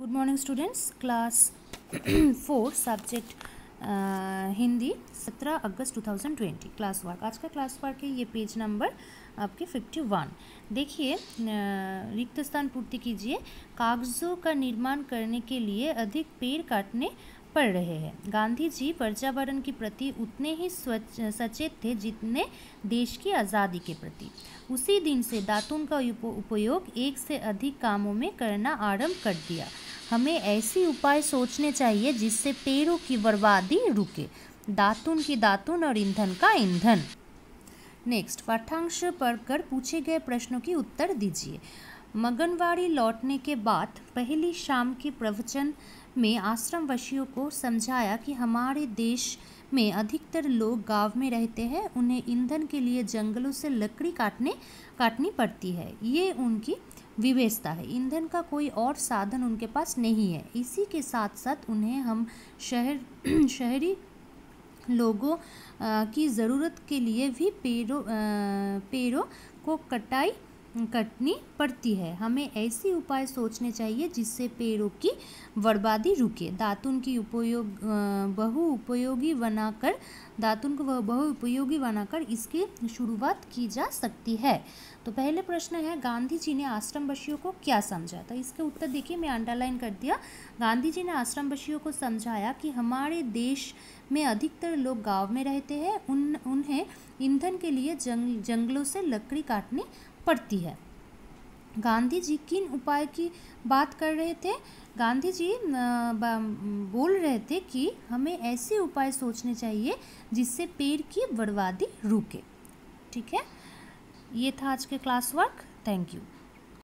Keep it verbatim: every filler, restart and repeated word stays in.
Good morning students, class four subject Hindi सत्रह अगस्त two thousand twenty class work. आज का क्लास वर्क है ये पेज नंबर आपके फिफ्टी वन। देखिए, रिक्त स्थान पूर्ति कीजिए। कागजों का निर्माण करने के लिए अधिक पेड़ काटने पड़ रहे हैं। गांधी जी पर्यावरण के प्रति उतने ही सचेत थे जितने देश की आज़ादी के प्रति। उसी दिन से दातून का उपयोग एक से अधिक कामों में करना आरंभ कर दिया। हमें ऐसी उपाय सोचने चाहिए जिससे पेड़ों की बर्बादी रुके। दातून की दातून और ईंधन का ईंधन। नेक्स्ट, पाठ्यांश पढ़कर पूछे गए प्रश्नों की उत्तर दीजिए। मगनवाड़ी लौटने के बाद पहली शाम के प्रवचन में आश्रमवासियों को समझाया कि हमारे देश में अधिकतर लोग गांव में रहते हैं, उन्हें ईंधन के लिए जंगलों से लकड़ी काटने काटनी पड़ती है। ये उनकी विशेषता है। ईंधन का कोई और साधन उनके पास नहीं है। इसी के साथ साथ उन्हें हम शहर शहरी लोगों की ज़रूरत के लिए भी पेड़ों पेड़ों को कटाई कटनी पड़ती है। हमें ऐसे उपाय सोचने चाहिए जिससे पेड़ों की बर्बादी रुके। दातून की उपयोग बहु उपयोगी बनाकर दातून को बहु उपयोगी बनाकर इसकी शुरुआत की जा सकती है। तो पहले प्रश्न है, गांधी जी ने आश्रमवासियों को क्या समझा? तो इसके उत्तर देखिए, मैं अंडरलाइन कर दिया। गांधी जी ने आश्रमवासियों को समझाया कि हमारे देश में अधिकतर लोग गांव में रहते हैं, उन उन्हें ईंधन के लिए जंग जंगलों से लकड़ी काटनी पड़ती है। गांधी जी किन उपाय की बात कर रहे थे? गांधी जी बोल रहे थे कि हमें ऐसे उपाय सोचने चाहिए जिससे पेड़ की बर्बादी रुके। ठीक है, ये था आज के क्लास वर्क। Thank you.